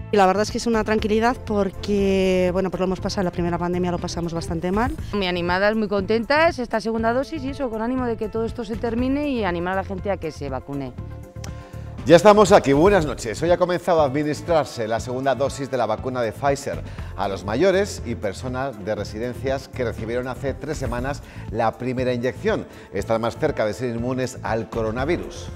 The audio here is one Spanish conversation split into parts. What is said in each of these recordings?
Y la verdad es que es una tranquilidad porque, bueno, pues lo hemos pasado, la primera pandemia lo pasamos bastante mal. Muy animadas, muy contentas, esta segunda dosis y eso, con ánimo de que todo esto se termine y animar a la gente a que se vacune. Ya estamos aquí, buenas noches. Hoy ha comenzado a administrarse la segunda dosis de la vacuna de Pfizer a los mayores y personas de residencias que recibieron hace 3 semanas la primera inyección. Están más cerca de ser inmunes al coronavirus.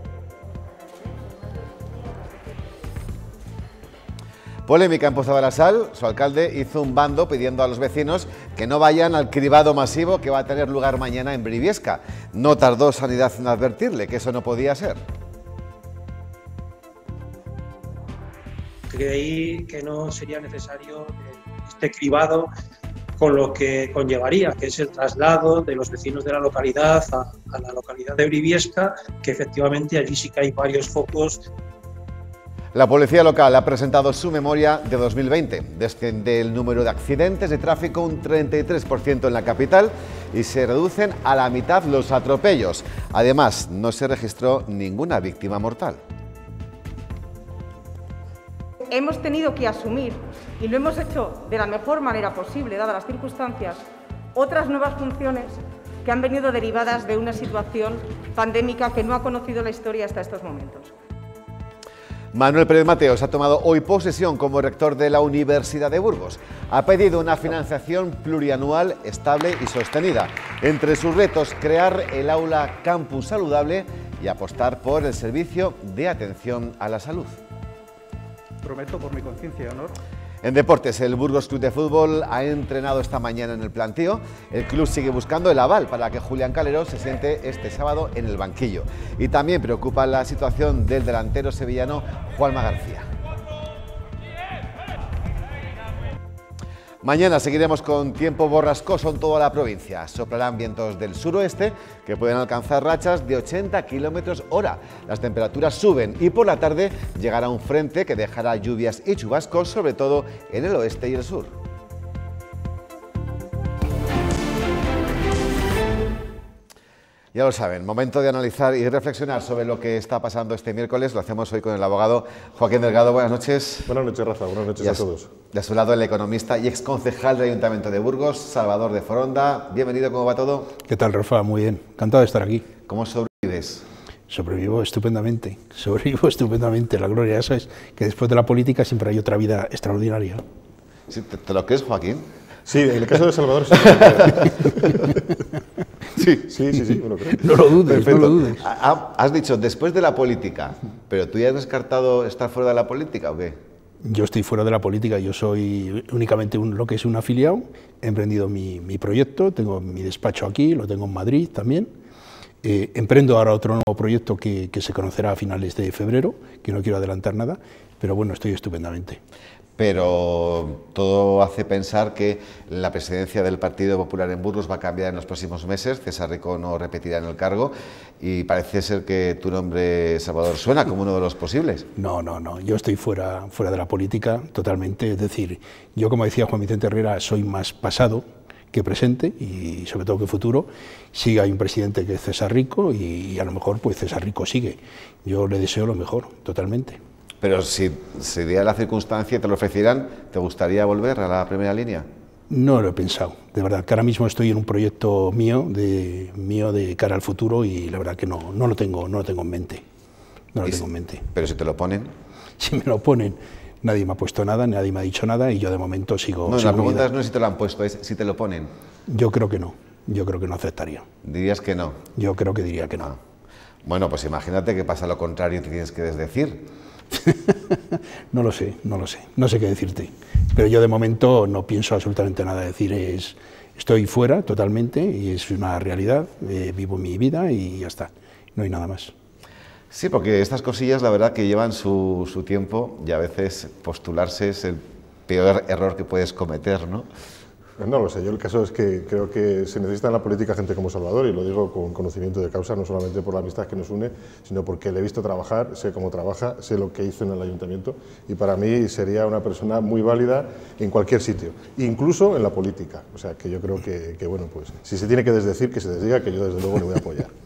Polémica en Pozo de la Sal. Su alcalde hizo un bando pidiendo a los vecinos que no vayan al cribado masivo que va a tener lugar mañana en Briviesca. No tardó Sanidad en advertirle que eso no podía ser. Creí que no sería necesario este cribado con lo que conllevaría, que es el traslado de los vecinos de la localidad a la localidad de Briviesca, que efectivamente allí sí que hay varios focos. La policía local ha presentado su memoria de 2020. Desciende el número de accidentes de tráfico un 33% en la capital y se reducen a la mitad los atropellos. Además, no se registró ninguna víctima mortal. Hemos tenido que asumir, y lo hemos hecho de la mejor manera posible, dadas las circunstancias, otras nuevas funciones que han venido derivadas de una situación pandémica que no ha conocido la historia hasta estos momentos. Manuel Pérez Mateos ha tomado hoy posesión como rector de la Universidad de Burgos. Ha pedido una financiación plurianual estable y sostenida. Entre sus retos, crear el aula Campus Saludable y apostar por el servicio de atención a la salud. Prometo por mi conciencia y honor. En deportes, el Burgos Club de Fútbol ha entrenado esta mañana en el plantío. El club sigue buscando el aval para que Julián Calero se siente este sábado en el banquillo. Y también preocupa la situación del delantero sevillano Juanma García. Mañana seguiremos con tiempo borrascoso en toda la provincia. Soplarán vientos del suroeste que pueden alcanzar rachas de 80 km/h. Las temperaturas suben y por la tarde llegará un frente que dejará lluvias y chubascos, sobre todo en el oeste y el sur. Ya lo saben, momento de analizar y reflexionar sobre lo que está pasando este miércoles. Lo hacemos hoy con el abogado Joaquín Delgado. Buenas noches. Buenas noches, Rafa. Buenas noches a todos. De su lado, el economista y exconcejal del Ayuntamiento de Burgos, Salvador de Foronda. Bienvenido, ¿cómo va todo? ¿Qué tal, Rafa? Muy bien. Encantado de estar aquí. ¿Cómo sobrevives? Sobrevivo estupendamente. La gloria, ya sabes, que después de la política siempre hay otra vida extraordinaria. ¿Sí, te lo crees, Joaquín? Sí, en el caso de Salvador sí, me lo creo. No lo dudes, perfecto. No lo dudes. Has dicho después de la política, pero ¿tú ya has descartado estar fuera de la política o qué? Yo estoy fuera de la política, yo soy únicamente lo que es un afiliado, he emprendido mi proyecto, tengo mi despacho aquí, lo tengo en Madrid también. Emprendo ahora otro nuevo proyecto que se conocerá a finales de febrero, que no quiero adelantar nada, pero bueno, estoy estupendamente. Pero todo hace pensar que la presidencia del Partido Popular en Burgos va a cambiar en los próximos meses. César Rico no repetirá en el cargo y parece ser que tu nombre, Salvador, suena como uno de los posibles. No, yo estoy fuera de la política totalmente. Es decir, yo, como decía Juan Vicente Herrera, soy más pasado que presente y sobre todo que futuro. Sí, hay un presidente que es César Rico y a lo mejor pues César Rico sigue. Yo le deseo lo mejor, totalmente. Pero si se diera la circunstancia y te lo ofrecieran, ¿te gustaría volver a la primera línea? No lo he pensado, de verdad, que ahora mismo estoy en un proyecto mío de cara al futuro y la verdad que no lo tengo en mente. ¿Pero si te lo ponen? Si me lo ponen, nadie me ha puesto nada, nadie me ha dicho nada y yo de momento sigo. No, la pregunta no es si te lo han puesto, es si te lo ponen. Yo creo que no aceptaría. ¿Dirías que no? Yo creo que diría que no. Ah. Bueno, pues imagínate que pasa lo contrario y te tienes que desdecir. No lo sé, no sé qué decirte, pero yo de momento no pienso absolutamente nada. Decir, estoy fuera totalmente y es una realidad, vivo mi vida y ya está, no hay nada más. Sí, porque estas cosillas la verdad que llevan su tiempo y a veces postularse es el peor error que puedes cometer, ¿no? No lo sé, yo el caso es que creo que se necesita en la política gente como Salvador, y lo digo con conocimiento de causa, no solamente por la amistad que nos une, sino porque le he visto trabajar, sé cómo trabaja, sé lo que hizo en el ayuntamiento, y para mí sería una persona muy válida en cualquier sitio, incluso en la política. O sea, que yo creo que bueno, pues si se tiene que desdecir, que se desdiga, que yo desde luego le voy a apoyar.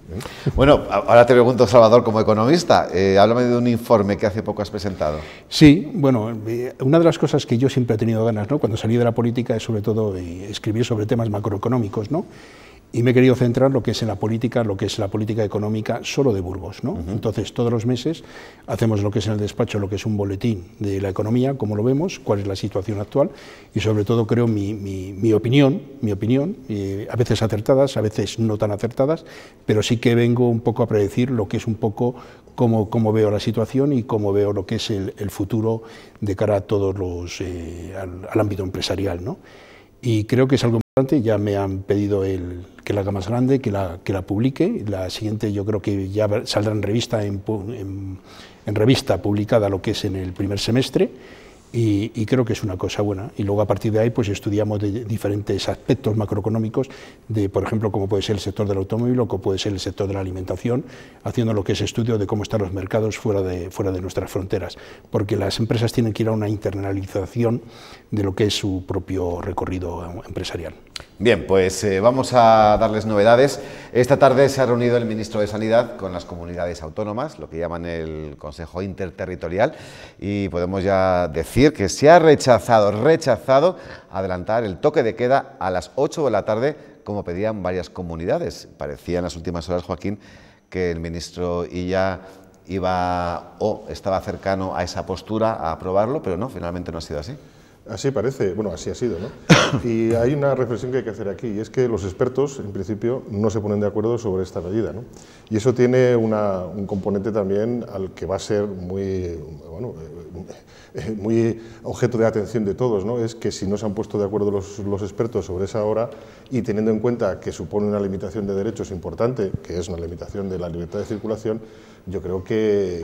Bueno, ahora te pregunto, Salvador, como economista, háblame de un informe que hace poco has presentado. Sí, bueno, una de las cosas que yo siempre he tenido ganas, ¿no?, cuando salí de la política, es sobre todo escribir sobre temas macroeconómicos, ¿no? Y me he querido centrar lo que es en la política, lo que es la política económica solo de Burgos, ¿no? Entonces, todos los meses hacemos lo que es en el despacho, lo que es un boletín de la economía, cómo lo vemos, cuál es la situación actual y sobre todo creo mi opinión, a veces acertadas, a veces no tan acertadas, pero sí que vengo un poco a predecir lo que es un poco cómo veo la situación y cómo veo lo que es el futuro de cara a todos los, al ámbito empresarial, ¿no? Y creo que es algo importante, ya me han pedido que la haga más grande, que la publique. La siguiente yo creo que ya saldrá en revista, en revista publicada lo que es en el primer semestre, y creo que es una cosa buena. Y luego a partir de ahí pues estudiamos de diferentes aspectos macroeconómicos, de por ejemplo cómo puede ser el sector del automóvil o cómo puede ser el sector de la alimentación, haciendo lo que es estudio de cómo están los mercados fuera de nuestras fronteras, porque las empresas tienen que ir a una internalización de lo que es su propio recorrido empresarial. Bien, pues vamos a darles novedades. Esta tarde se ha reunido el ministro de Sanidad con las comunidades autónomas, lo que llaman el Consejo Interterritorial, y podemos ya decir que se ha rechazado adelantar el toque de queda a las 8 de la tarde, como pedían varias comunidades. Parecía en las últimas horas, Joaquín, que el ministro Illa estaba cercano a esa postura, a aprobarlo, pero no, finalmente no ha sido así. Así parece, bueno, así ha sido, ¿no? Y hay una reflexión que hay que hacer aquí, y es que los expertos, en principio, no se ponen de acuerdo sobre esta medida, ¿no? Y eso tiene un componente también al que va a ser muy objeto de atención de todos, ¿no? Es que si no se han puesto de acuerdo los expertos sobre esa hora, y teniendo en cuenta que supone una limitación de derechos importante, que es una limitación de la libertad de circulación, yo creo que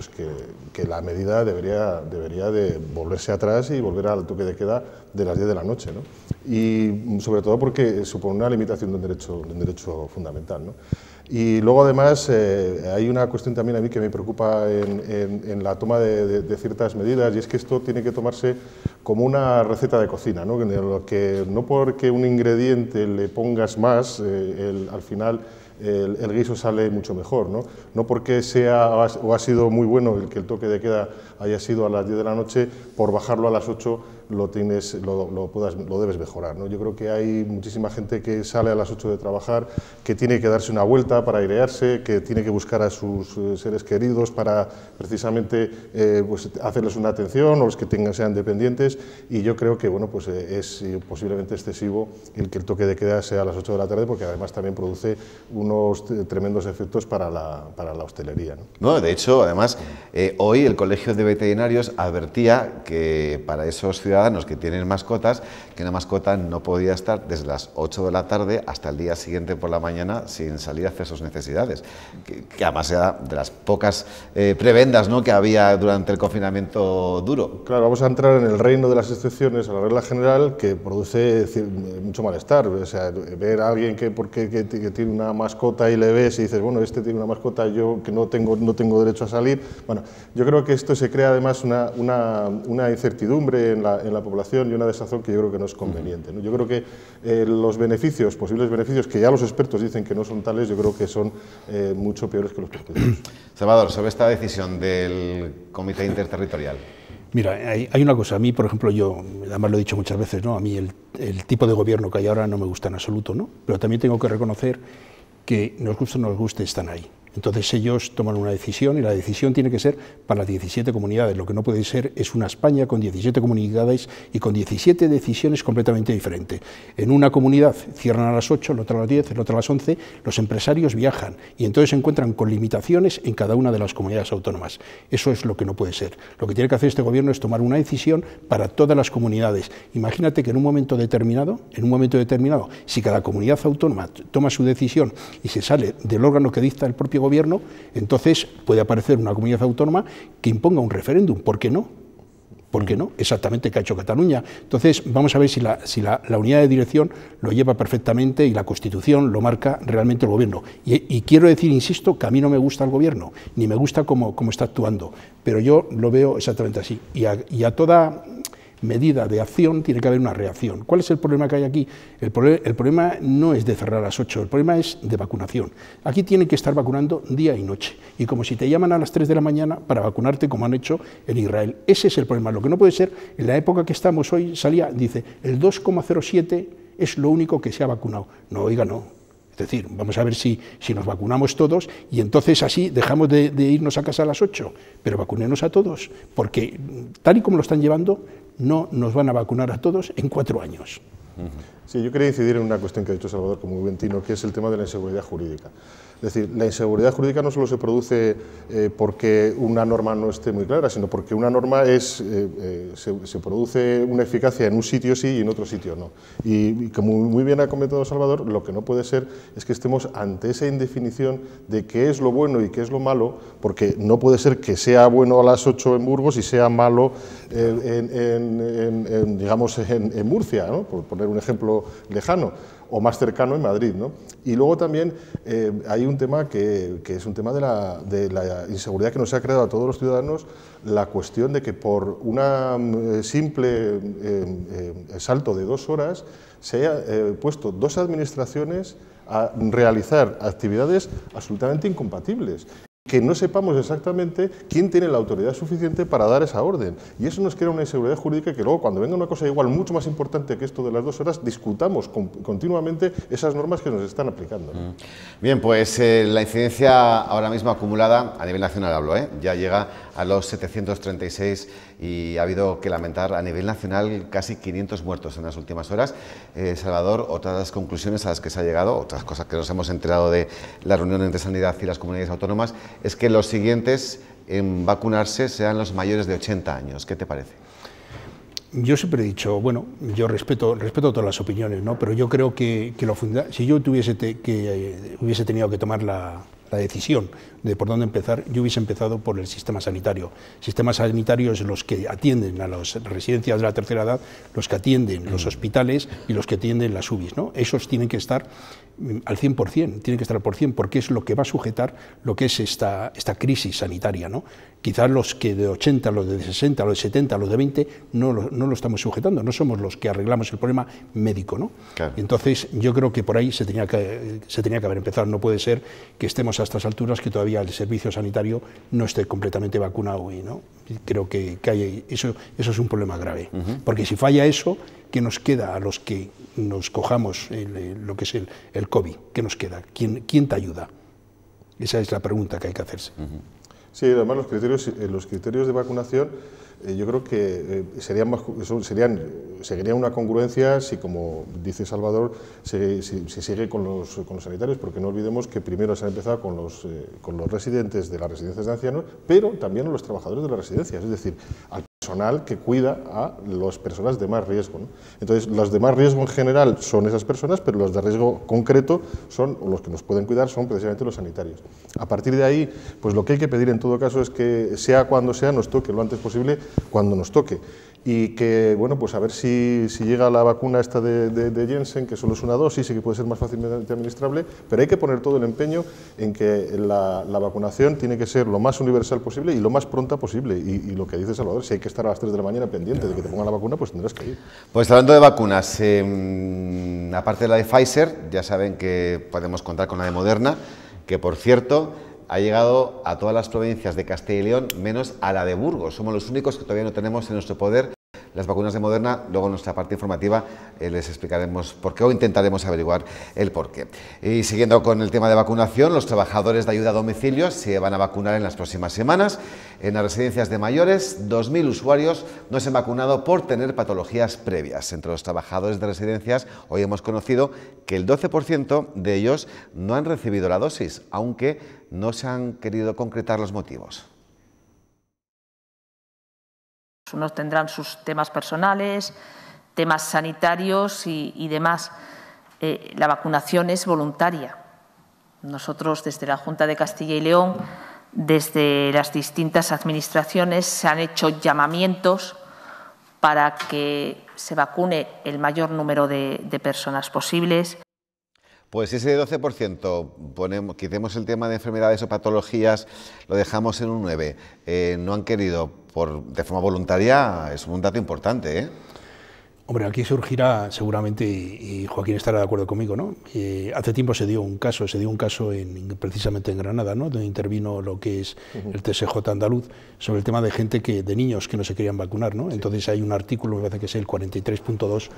la medida debería de volverse atrás y volver al toque de queda de las 10 de la noche, ¿no? Y sobre todo porque supone una limitación de un derecho fundamental, ¿no? Y luego además hay una cuestión también a mí que me preocupa en la toma de ciertas medidas, y es que esto tiene que tomarse como una receta de cocina, ¿no? En lo que no porque un ingrediente le pongas más, al final el guiso sale mucho mejor, ¿no? No porque ha sido muy bueno el que el toque de queda haya sido a las 10 de la noche, por bajarlo a las 8 lo debes mejorar, ¿no? Yo creo que hay muchísima gente que sale a las 8 de trabajar, que tiene que darse una vuelta para airearse, que tiene que buscar a sus seres queridos para precisamente pues hacerles una atención, o los que sean dependientes, y yo creo que es posiblemente excesivo el que el toque de queda sea a las 8 de la tarde, porque además también produce unos tremendos efectos para la hostelería, ¿no? No, de hecho, además, hoy el Colegio de Veterinarios advertía que para esos ciudadanos que tienen mascotas, que una mascota no podía estar desde las 8 de la tarde hasta el día siguiente por la mañana sin salir a hacer sus necesidades, que además era de las pocas prebendas, ¿no?, que había durante el confinamiento duro. Claro, vamos a entrar en el reino de las excepciones a la regla general, que produce mucho malestar. O sea, ver a alguien que tiene una mascota y le ves y dices, bueno, este tiene una mascota, yo que no tengo derecho a salir. Bueno, yo creo que esto se crea además una incertidumbre en la población y una desazón que yo creo que no es conveniente, ¿no? Yo creo que los posibles beneficios, que ya los expertos dicen que no son tales, yo creo que son mucho peores que los perjuicios. Salvador, sobre esta decisión del Comité Interterritorial. Mira, hay una cosa, a mí, por ejemplo, yo, además lo he dicho muchas veces, ¿no?, a mí el tipo de gobierno que hay ahora no me gusta en absoluto, ¿no?, pero también tengo que reconocer que nos guste o no nos guste, están ahí. Entonces ellos toman una decisión, y la decisión tiene que ser para las 17 comunidades. Lo que no puede ser es una España con 17 comunidades y con 17 decisiones completamente diferentes. En una comunidad cierran a las 8, en otra a las 10, en otra a las 11, los empresarios viajan y entonces se encuentran con limitaciones en cada una de las comunidades autónomas. Eso es lo que no puede ser. Lo que tiene que hacer este gobierno es tomar una decisión para todas las comunidades. Imagínate que en un momento determinado, si cada comunidad autónoma toma su decisión y se sale del órgano que dicta el propio gobierno, entonces puede aparecer una comunidad autónoma que imponga un referéndum. ¿Por qué no? ¿Por qué no? Exactamente que ha hecho Cataluña. Entonces vamos a ver si la unidad de dirección lo lleva perfectamente y la Constitución lo marca realmente el gobierno. Y quiero decir, insisto, que a mí no me gusta el gobierno, ni me gusta cómo está actuando, pero yo lo veo exactamente así. Y a toda medida de acción, tiene que haber una reacción. ¿Cuál es el problema que hay aquí? El problema no es de cerrar a las 8, el problema es de vacunación. Aquí tienen que estar vacunando día y noche, y como si te llaman a las 3 de la mañana para vacunarte, como han hecho en Israel. Ese es el problema. Lo que no puede ser, en la época que estamos hoy, dice, el 2,07 es lo único que se ha vacunado. No, oiga, no. Es decir, vamos a ver si nos vacunamos todos y entonces así dejamos de irnos a casa a las 8, pero vacunémonos a todos, porque tal y como lo están llevando, no nos van a vacunar a todos en 4 años. Sí, yo quería incidir en una cuestión que ha dicho Salvador como muy bien tino, que es el tema de la inseguridad jurídica. Es decir, la inseguridad jurídica no solo se produce porque una norma no esté muy clara, sino porque una norma se produce una eficacia en un sitio sí y en otro sitio no. Y como muy bien ha comentado Salvador, lo que no puede ser es que estemos ante esa indefinición de qué es lo bueno y qué es lo malo, porque no puede ser que sea bueno a las 8 en Burgos y sea malo digamos, en Murcia, ¿no? Por poner un ejemplo lejano, o más cercano en Madrid, ¿no? Y luego también hay un tema que es un tema de la inseguridad que nos ha creado a todos los ciudadanos, la cuestión de que por un simple salto de 2 horas se haya puesto 2 administraciones a realizar actividades absolutamente incompatibles, que no sepamos exactamente quién tiene la autoridad suficiente para dar esa orden. Y eso nos crea una inseguridad jurídica que luego, cuando venga una cosa igual mucho más importante que esto de las 2 horas, discutamos continuamente esas normas que nos están aplicando. Bien, pues la incidencia ahora mismo acumulada, a nivel nacional hablo, ya llega a los 736 y ha habido que lamentar a nivel nacional casi 500 muertos en las últimas horas. Salvador, otras conclusiones a las que se ha llegado, otras cosas que nos hemos enterado de la reunión entre Sanidad y las comunidades autónomas, es que los siguientes en vacunarse sean los mayores de 80 años. ¿Qué te parece? Yo siempre he dicho, bueno, yo respeto todas las opiniones, ¿no? Pero yo creo que si yo hubiese tenido que tomar la decisión de por dónde empezar, yo hubiese empezado por el sistema sanitario. El sistema sanitario es los que atienden a las residencias de la tercera edad, los que atienden los hospitales y los que atienden las UBIs, ¿no? Esos tienen que estar al 100%, tienen que estar al 100%, porque es lo que va a sujetar lo que es esta crisis sanitaria, ¿no? Quizás los que de 80, los de 60, los de 70, los de 20, no lo estamos sujetando, no somos los que arreglamos el problema médico, ¿no? Claro. Entonces, yo creo que por ahí se tenía que haber empezado. No puede ser que estemos a estas alturas que todavía el servicio sanitario no esté completamente vacunado, ¿no? Creo que eso es un problema grave, porque si falla eso, ¿qué nos queda a los que nos cojamos lo que es el COVID? ¿Qué nos queda? ¿Quién te ayuda? Esa es la pregunta que hay que hacerse. Sí, además los criterios de vacunación yo creo que seguiría una congruencia si, como dice Salvador, se sigue con los sanitarios, porque no olvidemos que primero se ha empezado con los residentes de las residencias de ancianos, pero también a los trabajadores de las residencias, es decir, al personal que cuida a las personas de más riesgo, ¿no? Entonces, los de más riesgo en general son esas personas, pero los de riesgo concreto o los que nos pueden cuidar son precisamente los sanitarios. A partir de ahí, pues lo que hay que pedir en todo caso es que sea cuando sea, nos toque lo antes posible, cuando nos toque. Y que, bueno, pues a ver si llega la vacuna esta de Janssen, que solo es una dosis y que puede ser más fácilmente administrable, pero hay que poner todo el empeño en que la vacunación tiene que ser lo más universal posible y lo más pronta posible. Y lo que dice Salvador, si hay que estar a las 3 de la mañana pendiente de que te pongan la vacuna, pues tendrás que ir. Pues hablando de vacunas, aparte de la de Pfizer, ya saben que podemos contar con la de Moderna, que por cierto ha llegado a todas las provincias de Castilla y León, menos a la de Burgos. Somos los únicos que todavía no tenemos en nuestro poder las vacunas de Moderna. Luego en nuestra parte informativa les explicaremos por qué o intentaremos averiguar el por qué. Y siguiendo con el tema de vacunación, los trabajadores de ayuda a domicilio se van a vacunar en las próximas semanas. En las residencias de mayores, 2.000 usuarios no se han vacunado por tener patologías previas. Entre los trabajadores de residencias, hoy hemos conocido que el 12% de ellos no han recibido la dosis, aunque no se han querido concretar los motivos. Unos tendrán sus temas personales, temas sanitarios y demás. La vacunación es voluntaria. Nosotros, desde la Junta de Castilla y León, desde las distintas administraciones, se han hecho llamamientos para que se vacune el mayor número de personas posibles. Pues ese 12%, quitemos el tema de enfermedades o patologías, lo dejamos en un 9%. No han querido, de forma voluntaria, es un dato importante, ¿eh? Hombre, aquí surgirá seguramente, y Joaquín estará de acuerdo conmigo, ¿no? Hace tiempo se dio un caso precisamente en Granada, ¿no? Donde intervino lo que es el TSJ andaluz sobre el tema de niños que no se querían vacunar, ¿no? Sí. Entonces hay un artículo, me parece que es el 43.2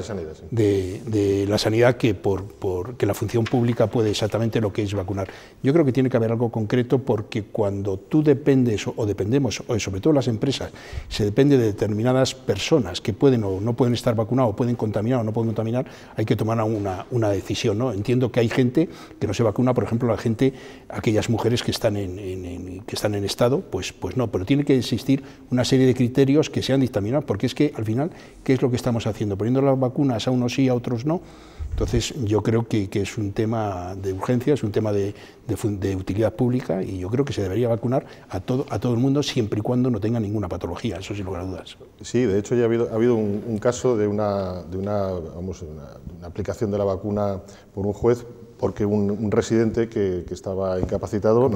de la sanidad que que la función pública puede exactamente lo que es vacunar. Yo creo que tiene que haber algo concreto, porque cuando tú dependes o dependemos, o sobre todo las empresas, se depende de determinadas personas que pueden o no pueden estar vacunados, pueden contaminar o no pueden contaminar, hay que tomar una decisión, ¿no? Entiendo que hay gente que no se vacuna, por ejemplo, aquellas mujeres que están en estado, pues no, pero tiene que existir una serie de criterios que sean dictaminados, porque es que al final, ¿qué es lo que estamos haciendo? Poniendo las vacunas a unos sí, a otros no. Entonces yo creo que es un tema de urgencia, es un tema de utilidad pública, y yo creo que se debería vacunar a todo el mundo, siempre y cuando no tenga ninguna patología, eso sin lugar a dudas. Sí, de hecho ya ha habido un caso de una aplicación de la vacuna por un juez, porque un residente que estaba incapacitado,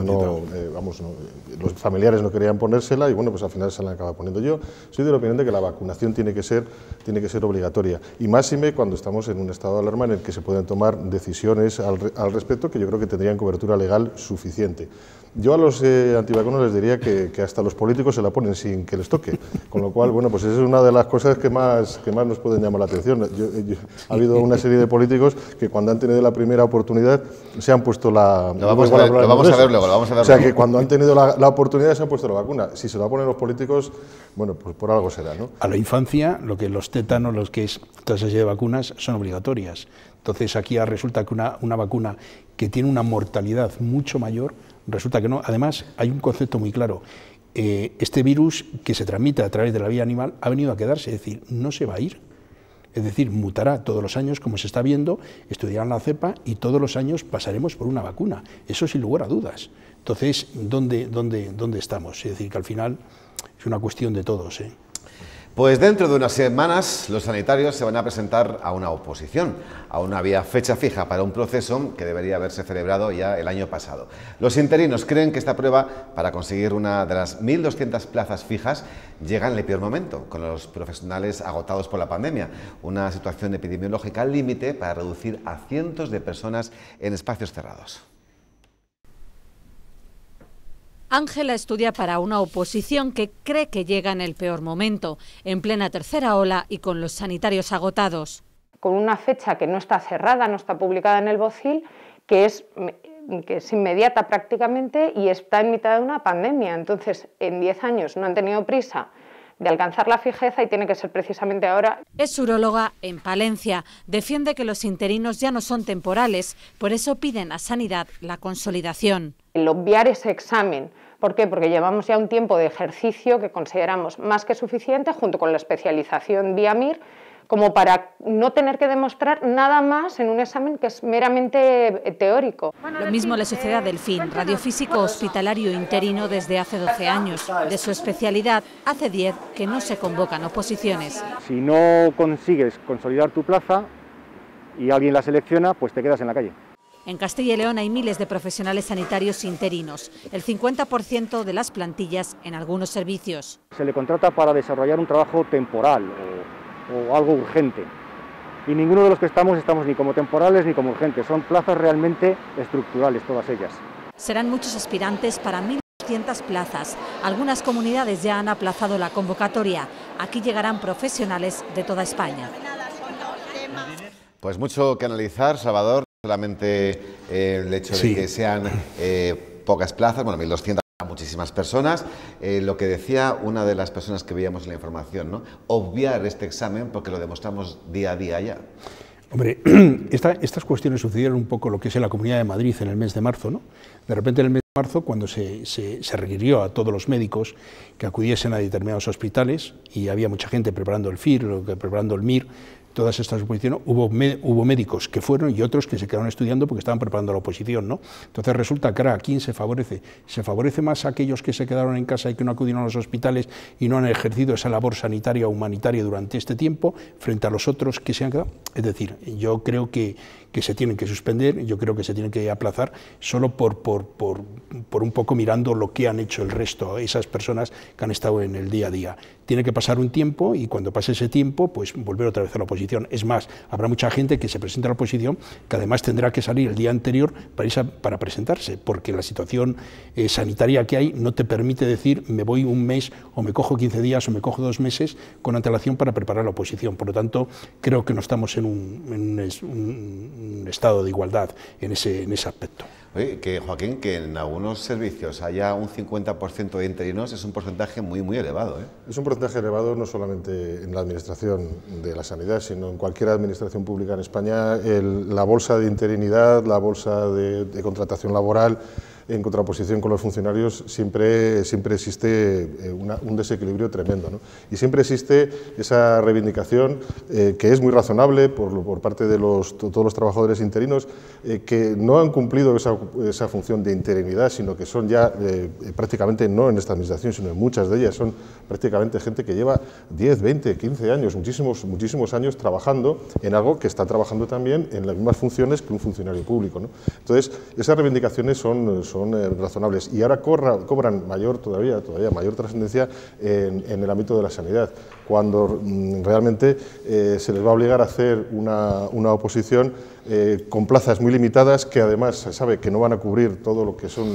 los familiares no querían ponérsela, y bueno, pues al final se la acaba poniendo. Yo soy de la opinión de que la vacunación tiene que ser obligatoria, y máxime cuando estamos en un estado de alarma en el que se pueden tomar decisiones al respecto, que yo creo que tendrían cobertura legal suficiente. Yo a los antivacunas les diría que hasta los políticos se la ponen sin que les toque, con lo cual, bueno, pues esa es una de las cosas que más nos pueden llamar la atención. Ha habido una serie de políticos que cuando han tenido la primera oportunidad se han puesto la... Lo vamos a ver luego. O sea, que cuando han tenido la oportunidad se han puesto la vacuna. Si se la ponen los políticos, bueno, pues por algo será, ¿no? A la infancia, lo que los tétanos, lo que es toda esa serie de vacunas, son obligatorias. Entonces aquí resulta que una vacuna que tiene una mortalidad mucho mayor, resulta que no. Además, hay un concepto muy claro. Este virus que se transmite a través de la vía animal ha venido a quedarse, es decir, no se va a ir. Es decir, mutará todos los años, como se está viendo, estudiarán la cepa y todos los años pasaremos por una vacuna. Eso sin lugar a dudas. Entonces, ¿dónde estamos? Es decir, que al final es una cuestión de todos, ¿eh? Pues dentro de unas semanas los sanitarios se van a presentar a una oposición. Aún no había fecha fija para un proceso que debería haberse celebrado ya el año pasado. Los interinos creen que esta prueba, para conseguir una de las 1.200 plazas fijas, llega en el peor momento, con los profesionales agotados por la pandemia. Una situación epidemiológica al límite para reducir a cientos de personas en espacios cerrados. Ángela estudia para una oposición que cree que llega en el peor momento, en plena tercera ola y con los sanitarios agotados. Con una fecha que no está cerrada, no está publicada en el BOCIL, que es inmediata prácticamente y está en mitad de una pandemia. Entonces, en 10 años no han tenido prisa de alcanzar la fijeza y tiene que ser precisamente ahora. Es uróloga en Palencia. Defiende que los interinos ya no son temporales, por eso piden a Sanidad la consolidación. El obviar ese examen. ¿Por qué? Porque llevamos ya un tiempo de ejercicio que consideramos más que suficiente, junto con la especialización vía MIR, como para no tener que demostrar nada más en un examen que es meramente teórico. Lo mismo le sucede a Delfín, radiofísico hospitalario interino desde hace 12 años. De su especialidad, hace 10 que no se convocan oposiciones. Si no consigues consolidar tu plaza y alguien la selecciona, pues te quedas en la calle. En Castilla y León hay miles de profesionales sanitarios interinos, el 50% de las plantillas en algunos servicios. Se le contrata para desarrollar un trabajo temporal o algo urgente. Y ninguno de los que estamos ni como temporales ni como urgentes, son plazas realmente estructurales todas ellas. Serán muchos aspirantes para 1.200 plazas. Algunas comunidades ya han aplazado la convocatoria. Aquí llegarán profesionales de toda España. Pues mucho que analizar, Salvador. Solamente el hecho de que sean pocas plazas, bueno, 1.200 a muchísimas personas. Lo que decía una de las personas que veíamos en la información, ¿no? Obviar este examen porque lo demostramos día a día ya. Hombre, estas cuestiones sucedieron un poco lo que es en la Comunidad de Madrid en el mes de marzo, ¿no? De repente en el mes de marzo, cuando se requirió a todos los médicos que acudiesen a determinados hospitales, y había mucha gente preparando el FIR, preparando el MIR, todas estas oposiciones, hubo médicos que fueron y otros que se quedaron estudiando porque estaban preparando la oposición, ¿no? Entonces resulta que ahora, ¿a quién se favorece? Se favorece más a aquellos que se quedaron en casa y que no acudieron a los hospitales y no han ejercido esa labor sanitaria o humanitaria durante este tiempo, frente a los otros que se han quedado. Es decir, yo creo que se tienen que suspender, yo creo que se tienen que aplazar, solo por un poco mirando lo que han hecho el resto, esas personas que han estado en el día a día. Tiene que pasar un tiempo y cuando pase ese tiempo, pues volver otra vez a la oposición. Es más, habrá mucha gente que se presente a la oposición que además tendrá que salir el día anterior para presentarse, porque la situación sanitaria que hay no te permite decir me voy un mes o me cojo 15 días o me cojo 2 meses con antelación para preparar la oposición. Por lo tanto, creo que no estamos en un estado de igualdad en ese aspecto. Oye, que Joaquín, que en algunos servicios haya un 50% de interinos es un porcentaje muy elevado, ¿eh? Es un porcentaje elevado no solamente en la administración de la sanidad, sino en cualquier administración pública en España. La bolsa de interinidad, la bolsa de contratación laboral, en contraposición con los funcionarios, siempre existe un desequilibrio tremendo, ¿no? Y siempre existe esa reivindicación que es muy razonable por parte de todos los trabajadores interinos que no han cumplido esa función de interinidad, sino que son ya prácticamente, no en esta administración, sino en muchas de ellas, son prácticamente gente que lleva 10, 20, 15 años, muchísimos años trabajando en algo que está trabajando también en las mismas funciones que un funcionario público, ¿no? Entonces, esas reivindicaciones son razonables y ahora cobran todavía mayor trascendencia en el ámbito de la sanidad, cuando realmente se les va a obligar a hacer una oposición con plazas muy limitadas que además se sabe que no van a cubrir todo lo que son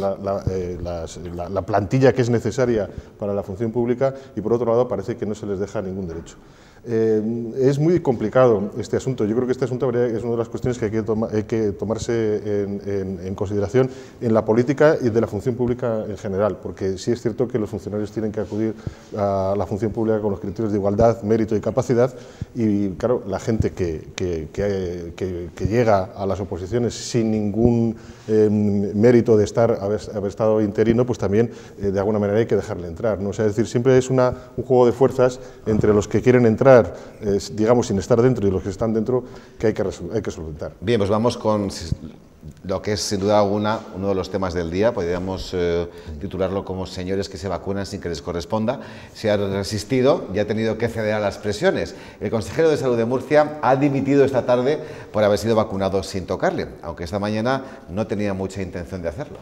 la plantilla que es necesaria para la función pública y por otro lado parece que no se les deja ningún derecho. Es muy complicado este asunto. Yo creo que este asunto es una de las cuestiones que hay que tomarse en consideración en la política y de la función pública en general, porque sí es cierto que los funcionarios tienen que acudir a la función pública con los criterios de igualdad, mérito y capacidad y claro, la gente que llega a las oposiciones sin ningún mérito de haber estado interino, pues también de alguna manera hay que dejarle entrar, ¿no? O sea, es decir, siempre es un juego de fuerzas entre los que quieren entrar digamos, sin estar dentro y los que están dentro, que hay que solventar. Bien, pues vamos con lo que es sin duda alguna uno de los temas del día, podríamos titularlo como señores que se vacunan sin que les corresponda. Se ha resistido y ha tenido que ceder a las presiones. El consejero de Salud de Murcia ha dimitido esta tarde por haber sido vacunado sin tocarle, aunque esta mañana no tenía mucha intención de hacerlo.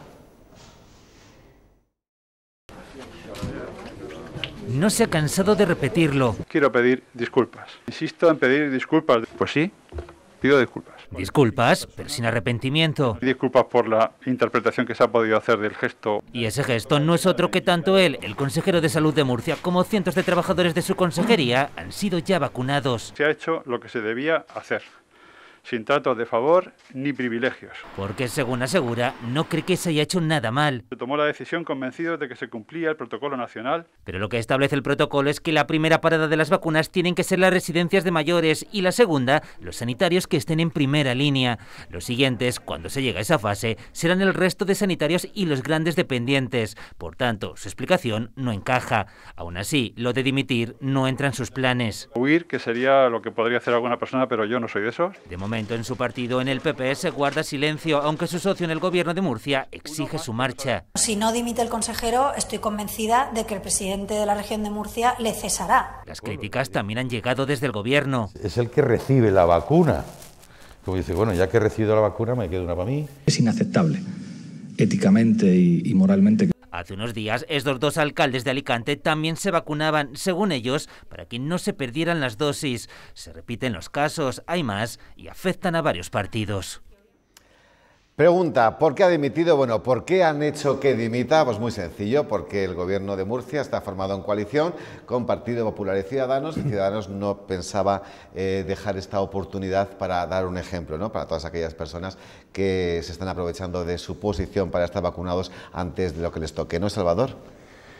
No se ha cansado de repetirlo. Quiero pedir disculpas. Insisto en pedir disculpas. Pues sí, pido disculpas. Disculpas, pero sin arrepentimiento. Disculpas por la interpretación que se ha podido hacer del gesto. Y ese gesto no es otro que tanto él, el consejero de Salud de Murcia, como cientos de trabajadores de su consejería han sido ya vacunados. Se ha hecho lo que se debía hacer, sin tratos de favor ni privilegios. Porque, según asegura, no cree que se haya hecho nada mal. Se tomó la decisión convencido de que se cumplía el protocolo nacional. Pero lo que establece el protocolo es que la primera parada de las vacunas tienen que ser las residencias de mayores y la segunda, los sanitarios que estén en primera línea. Los siguientes, cuando se llega a esa fase, serán el resto de sanitarios y los grandes dependientes. Por tanto, su explicación no encaja. Aún así, lo de dimitir no entra en sus planes. Huir, que sería lo que podría hacer alguna persona, pero yo no soy de esos. De momento, en su partido, en el PP, se guarda silencio, aunque su socio en el gobierno de Murcia exige su marcha. Si no dimite el consejero, estoy convencida de que el presidente de la región de Murcia le cesará. Las críticas también han llegado desde el gobierno. Es el que recibe la vacuna. Como dice, bueno, ya que he recibido la vacuna, me queda una para mí. Es inaceptable, éticamente y moralmente. Hace unos días, estos dos alcaldes de Alicante también se vacunaban, según ellos, para que no se perdieran las dosis. Se repiten los casos, hay más y afectan a varios partidos. Pregunta, ¿por qué ha dimitido? Bueno, ¿por qué han hecho que dimita? Pues muy sencillo, porque el gobierno de Murcia está formado en coalición con Partido Popular y Ciudadanos. Ciudadanos no pensaba dejar esta oportunidad para dar un ejemplo, ¿no? Para todas aquellas personas que se están aprovechando de su posición para estar vacunados antes de lo que les toque, ¿no, Salvador?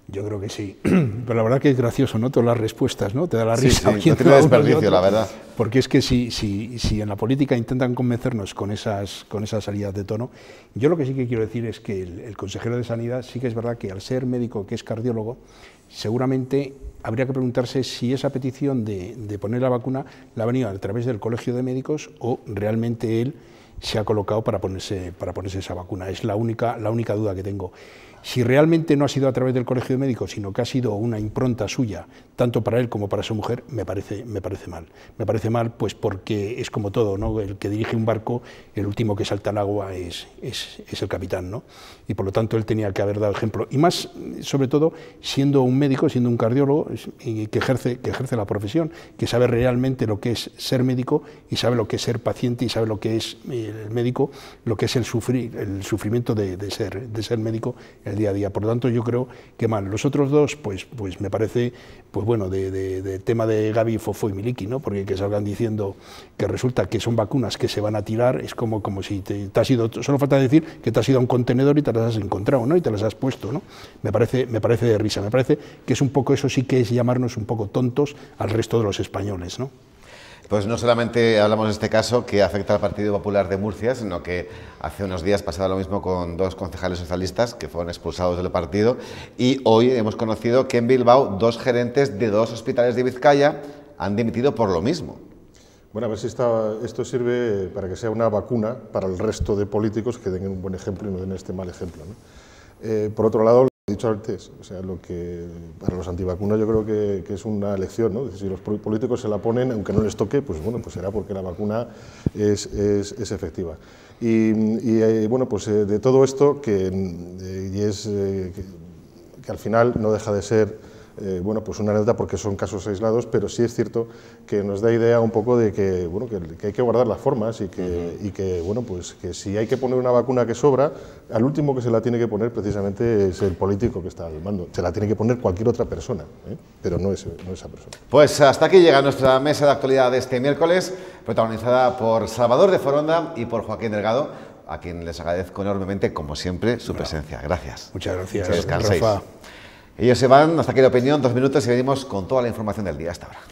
Yo creo que sí, pero la verdad que es gracioso, ¿no? Todas las respuestas, ¿no? Te da la risa. Sí, no tiene desperdicio, la verdad. Porque es que si en la política intentan convencernos con esas salidas de tono, yo lo que sí que quiero decir es que el consejero de Sanidad sí que es verdad que al ser médico, que es cardiólogo, seguramente habría que preguntarse si esa petición de poner la vacuna la ha venido a través del Colegio de Médicos o realmente él se ha colocado para ponerse esa vacuna. Es la única duda que tengo. Si realmente no ha sido a través del Colegio de Médicos, sino que ha sido una impronta suya, tanto para él como para su mujer, me parece mal. Me parece mal, pues porque es como todo, ¿no? El que dirige un barco, el último que salta al agua es el capitán, ¿no? Y por lo tanto él tenía que haber dado ejemplo. Y más, sobre todo, siendo un médico, siendo un cardiólogo, y que ejerce la profesión, que sabe realmente lo que es ser médico y sabe lo que es ser paciente y sabe lo que es el médico, lo que es el sufrimiento de ser médico el día a día. Por lo tanto, yo creo que mal. Los otros dos, pues me parece, pues bueno, de tema de Gavi, Fofo y Miliki, ¿no? Porque que salgan diciendo que resulta que son vacunas que se van a tirar, es como si te has ido, solo falta decir que te has ido a un contenedor y te las has encontrado, ¿no? Y te las has puesto, ¿no? Me parece de risa, me parece que es un poco, eso sí que es llamarnos un poco tontos al resto de los españoles, ¿no? Pues no solamente hablamos de este caso que afecta al Partido Popular de Murcia, sino que hace unos días pasaba lo mismo con dos concejales socialistas que fueron expulsados del partido, y hoy hemos conocido que en Bilbao 2 gerentes de 2 hospitales de Vizcaya han dimitido por lo mismo. Bueno, a ver si esto sirve para que sea una vacuna para el resto de políticos que den un buen ejemplo y no den este mal ejemplo, ¿no? Por otro lado, he dicho antes, o sea, lo que para los antivacunas yo creo que es una lección, ¿no? Si los políticos se la ponen, aunque no les toque, pues bueno, pues será porque la vacuna es efectiva. Y bueno, pues de todo esto, que al final no deja de ser bueno, pues una anécdota porque son casos aislados, pero sí es cierto que nos da idea un poco de que, bueno, que hay que guardar las formas y que, bueno, pues que si hay que poner una vacuna que sobra, al último que se la tiene que poner precisamente es el político que está al mando. Se la tiene que poner cualquier otra persona, pero no esa persona. Pues hasta aquí llega nuestra mesa de actualidad de este miércoles, protagonizada por Salvador de Foronda y por Joaquín Delgado, a quien les agradezco enormemente, como siempre, su presencia. Gracias. Muchas gracias. Que descanséis. Ellos se van, hasta aquí la opinión, 2 minutos y venimos con toda la información del día hasta ahora.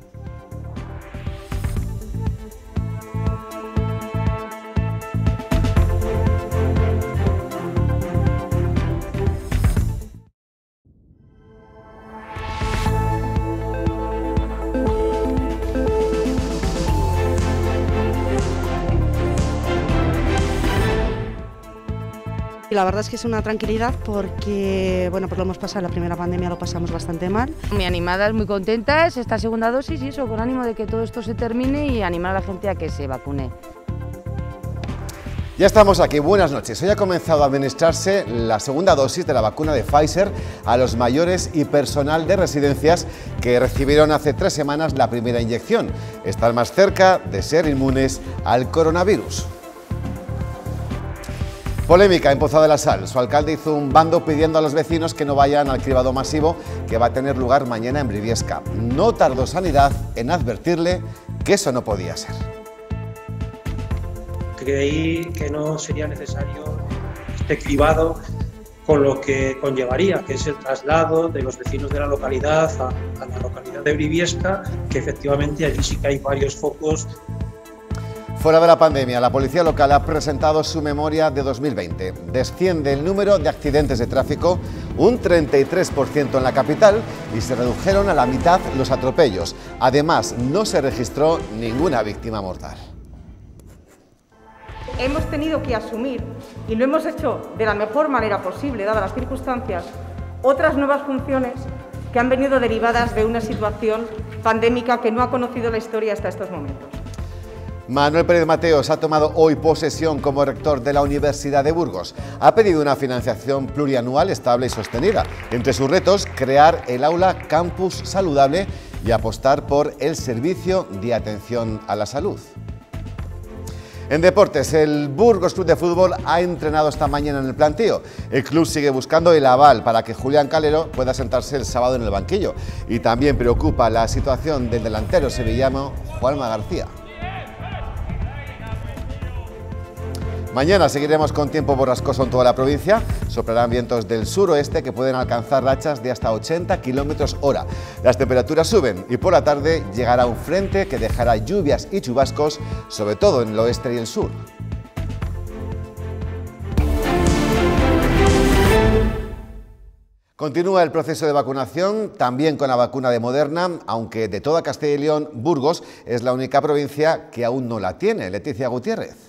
Y la verdad es que es una tranquilidad porque, bueno, pues lo hemos pasado, la primera pandemia lo pasamos bastante mal. Muy animadas, muy contentas, esta segunda dosis y eso, con ánimo de que todo esto se termine y animar a la gente a que se vacune. Ya estamos aquí, buenas noches. Hoy ha comenzado a administrarse la segunda dosis de la vacuna de Pfizer a los mayores y personal de residencias que recibieron hace 3 semanas la primera inyección. Están más cerca de ser inmunes al coronavirus. Polémica en Poza de la Sal. Su alcalde hizo un bando pidiendo a los vecinos que no vayan al cribado masivo que va a tener lugar mañana en Briviesca. No tardó Sanidad en advertirle que eso no podía ser. Creí que no sería necesario este cribado con lo que conllevaría, que es el traslado de los vecinos de la localidad a la localidad de Briviesca, que efectivamente allí sí que hay varios focos. Fuera de la pandemia, la policía local ha presentado su memoria de 2020. Desciende el número de accidentes de tráfico un 33% en la capital y se redujeron a la mitad los atropellos. Además, no se registró ninguna víctima mortal. Hemos tenido que asumir, y lo hemos hecho de la mejor manera posible, dadas las circunstancias, otras nuevas funciones que han venido derivadas de una situación pandémica que no ha conocido la historia hasta estos momentos. Manuel Pérez Mateos ha tomado hoy posesión como rector de la Universidad de Burgos. Ha pedido una financiación plurianual estable y sostenida. Entre sus retos, crear el aula Campus Saludable y apostar por el servicio de atención a la salud. En deportes, el Burgos Club de Fútbol ha entrenado esta mañana en el plantío. El club sigue buscando el aval para que Julián Calero pueda sentarse el sábado en el banquillo. Y también preocupa la situación del delantero sevillano Juanma García. Mañana seguiremos con tiempo borrascoso en toda la provincia. Soplarán vientos del suroeste que pueden alcanzar rachas de hasta 80 km/h. Las temperaturas suben y por la tarde llegará un frente que dejará lluvias y chubascos, sobre todo en el oeste y el sur. Continúa el proceso de vacunación, también con la vacuna de Moderna, aunque de toda Castilla y León, Burgos es la única provincia que aún no la tiene. Leticia Gutiérrez.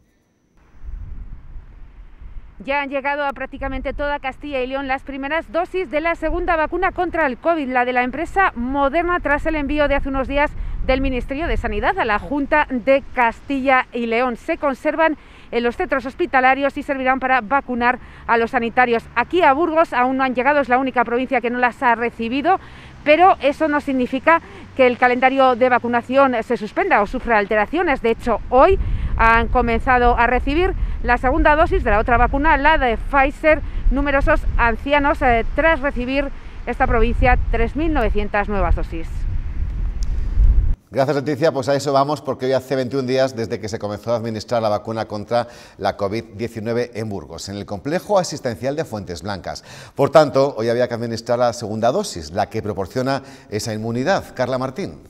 Ya han llegado a prácticamente toda Castilla y León las primeras dosis de la segunda vacuna contra el COVID, la de la empresa Moderna, tras el envío de hace unos días del Ministerio de Sanidad a la Junta de Castilla y León. Se conservan en los centros hospitalarios y servirán para vacunar a los sanitarios. Aquí a Burgos aún no han llegado, es la única provincia que no las ha recibido, pero eso no significa que el calendario de vacunación se suspenda o sufra alteraciones. De hecho, hoy han comenzado a recibir la segunda dosis de la otra vacuna, la de Pfizer, numerosos ancianos, tras recibir esta provincia 3.900 nuevas dosis. Gracias, Leticia. Pues a eso vamos, porque hoy hace 21 días desde que se comenzó a administrar la vacuna contra la COVID-19 en Burgos, en el complejo asistencial de Fuentes Blancas. Por tanto, hoy había que administrar la segunda dosis, la que proporciona esa inmunidad. Carla Martín.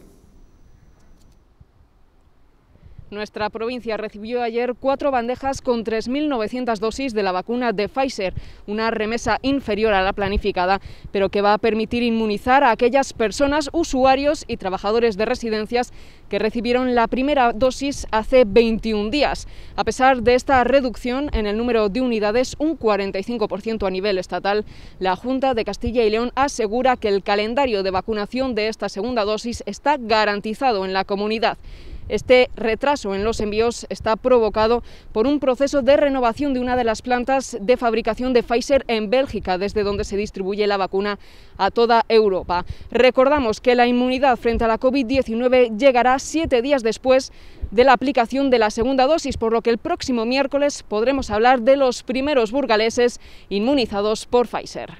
Nuestra provincia recibió ayer 4 bandejas con 3.900 dosis de la vacuna de Pfizer, una remesa inferior a la planificada, pero que va a permitir inmunizar a aquellas personas, usuarios y trabajadores de residencias que recibieron la primera dosis hace 21 días. A pesar de esta reducción en el número de unidades, un 45% a nivel estatal, la Junta de Castilla y León asegura que el calendario de vacunación de esta segunda dosis está garantizado en la comunidad. Este retraso en los envíos está provocado por un proceso de renovación de una de las plantas de fabricación de Pfizer en Bélgica, desde donde se distribuye la vacuna a toda Europa. Recordamos que la inmunidad frente a la COVID-19 llegará 7 días después de la aplicación de la segunda dosis, por lo que el próximo miércoles podremos hablar de los primeros burgaleses inmunizados por Pfizer.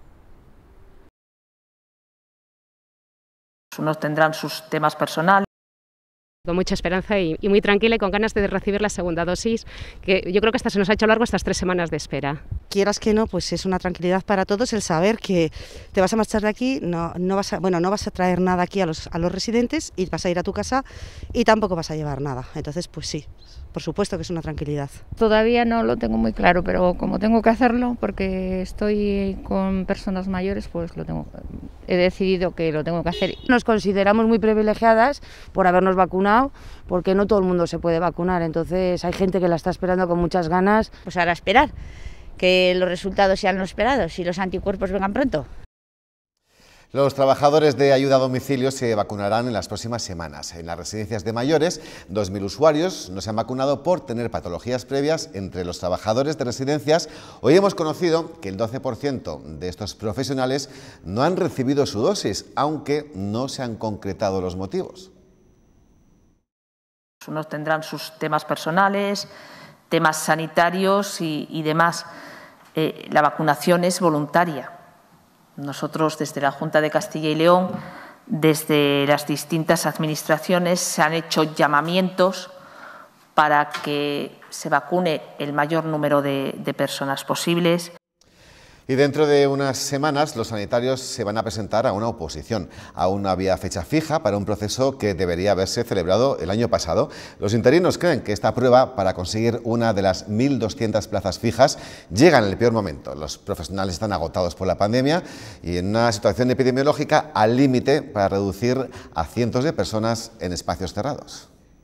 Unos tendrán sus temas personales. Con mucha esperanza y muy tranquila y con ganas de recibir la segunda dosis, que yo creo que hasta se nos ha hecho largo estas 3 semanas de espera. Quieras que no, pues es una tranquilidad para todos el saber que te vas a marchar de aquí, no vas a traer nada aquí a los residentes y vas a ir a tu casa y tampoco vas a llevar nada. Entonces, pues sí, por supuesto que es una tranquilidad. Todavía no lo tengo muy claro, pero como tengo que hacerlo porque estoy con personas mayores, pues he decidido que lo tengo que hacer. Nos consideramos muy privilegiadas por habernos vacunado, porque no todo el mundo se puede vacunar, entonces hay gente que la está esperando con muchas ganas. Pues ahora esperar que los resultados sean los esperados y los anticuerpos vengan pronto. Los trabajadores de ayuda a domicilio se vacunarán en las próximas semanas. En las residencias de mayores, 2.000 usuarios no se han vacunado por tener patologías previas. Entre los trabajadores de residencias, hoy hemos conocido que el 12% de estos profesionales no han recibido su dosis, aunque no se han concretado los motivos. Unos tendrán sus temas personales, temas sanitarios y demás. La vacunación es voluntaria. Nosotros, desde la Junta de Castilla y León, desde las distintas administraciones, se han hecho llamamientos para que se vacune el mayor número de personas posibles. Y dentro de unas semanas los sanitarios se van a presentar a una oposición. Aún no había fecha fija para un proceso que debería haberse celebrado el año pasado. Los interinos creen que esta prueba para conseguir una de las 1.200 plazas fijas llega en el peor momento. Los profesionales están agotados por la pandemia y en una situación epidemiológica al límite para reducir a cientos de personas en espacios cerrados.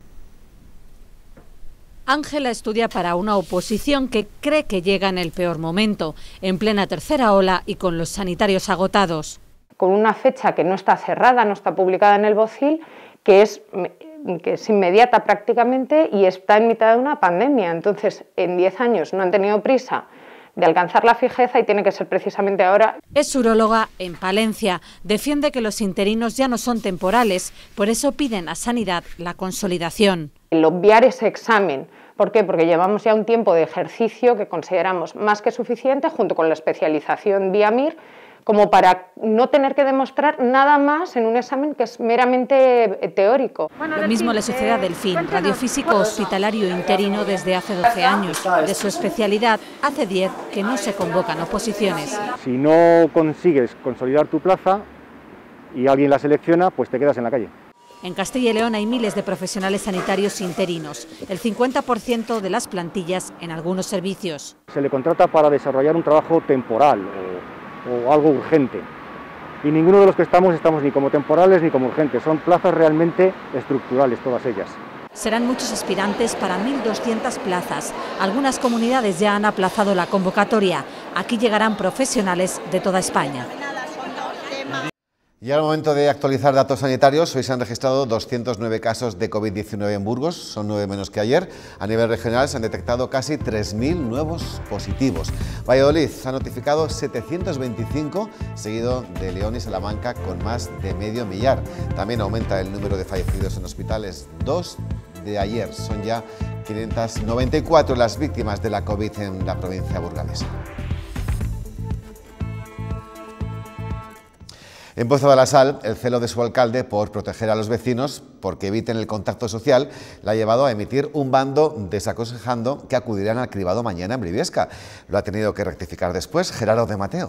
Ángela estudia para una oposición que cree que llega en el peor momento, en plena tercera ola y con los sanitarios agotados. Con una fecha que no está cerrada, no está publicada en el BOCIL, que es inmediata prácticamente y está en mitad de una pandemia. Entonces, en 10 años no han tenido prisa de alcanzar la fijeza y tiene que ser precisamente ahora. Es uróloga en Palencia. Defiende que los interinos ya no son temporales, por eso piden a Sanidad la consolidación. El obviar ese examen. ¿Por qué? Porque llevamos ya un tiempo de ejercicio que consideramos más que suficiente, junto con la especialización vía MIR, como para no tener que demostrar nada más en un examen que es meramente teórico. Lo mismo le sucede a Delfín, radiofísico hospitalario interino desde hace 12 años. De su especialidad, hace 10 que no se convocan oposiciones. Si no consigues consolidar tu plaza y alguien la selecciona, pues te quedas en la calle. En Castilla y León hay miles de profesionales sanitarios interinos, el 50% de las plantillas en algunos servicios. Se le contrata para desarrollar un trabajo temporal o algo urgente. Y ninguno de los que estamos ni como temporales ni como urgentes, son plazas realmente estructurales todas ellas. Serán muchos aspirantes para 1.200 plazas. Algunas comunidades ya han aplazado la convocatoria. Aquí llegarán profesionales de toda España. Y al momento de actualizar datos sanitarios, hoy se han registrado 209 casos de COVID-19 en Burgos, son 9 menos que ayer. A nivel regional se han detectado casi 3.000 nuevos positivos. Valladolid ha notificado 725, seguido de León y Salamanca con más de medio millar. También aumenta el número de fallecidos en hospitales, 2 de ayer. Son ya 594 las víctimas de la COVID en la provincia burgalesa. En Pozo de la Sal, el celo de su alcalde por proteger a los vecinos, porque eviten el contacto social, la ha llevado a emitir un bando desaconsejando que acudirán al cribado mañana en Briviesca. Lo ha tenido que rectificar después Gerardo de Mateo.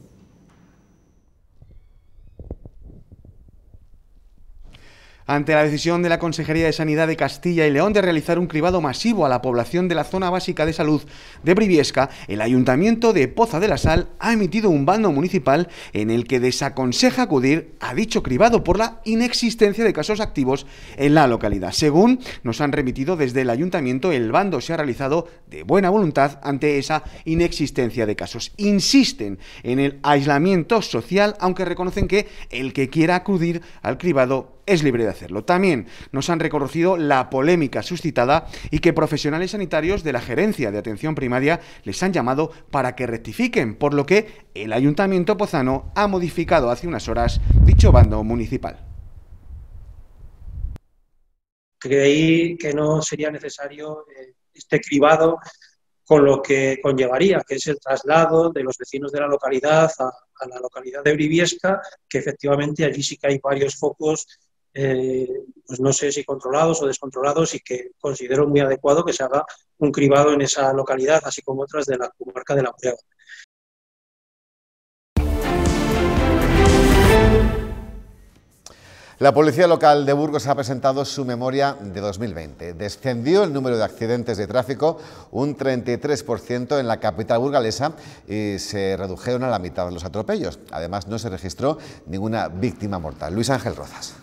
Ante la decisión de la Consejería de Sanidad de Castilla y León de realizar un cribado masivo a la población de la zona básica de salud de Briviesca, el Ayuntamiento de Poza de la Sal ha emitido un bando municipal en el que desaconseja acudir a dicho cribado por la inexistencia de casos activos en la localidad. Según nos han remitido desde el Ayuntamiento, el bando se ha realizado de buena voluntad ante esa inexistencia de casos. Insisten en el aislamiento social, aunque reconocen que el que quiera acudir al cribado es libre de hacerlo. También nos han reconocido la polémica suscitada y que profesionales sanitarios de la Gerencia de Atención Primaria les han llamado para que rectifiquen, por lo que el Ayuntamiento pozano ha modificado hace unas horas dicho bando municipal. Creí que no sería necesario este cribado con lo que conllevaría, que es el traslado de los vecinos de la localidad a la localidad de Briviesca, que efectivamente allí sí que hay varios focos, pues no sé si controlados o descontrolados, y que considero muy adecuado que se haga un cribado en esa localidad, así como otras de la comarca de La Muralla. La Policía Local de Burgos ha presentado su memoria de 2020. Descendió el número de accidentes de tráfico un 33% en la capital burgalesa y se redujeron a la mitad los atropellos. Además, no se registró ninguna víctima mortal. Luis Ángel Rozas.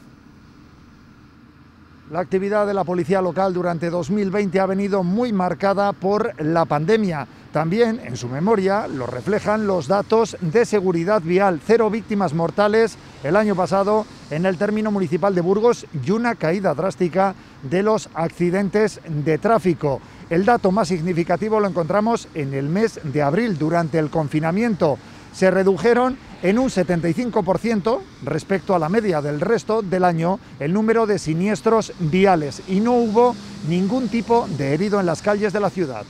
La actividad de la Policía Local durante 2020 ha venido muy marcada por la pandemia. También en su memoria lo reflejan los datos de seguridad vial. 0 víctimas mortales el año pasado en el término municipal de Burgos y una caída drástica de los accidentes de tráfico. El dato más significativo lo encontramos en el mes de abril. Durante el confinamiento se redujeron en un 75% respecto a la media del resto del año el número de siniestros viales y no hubo ningún tipo de herido en las calles de la ciudad.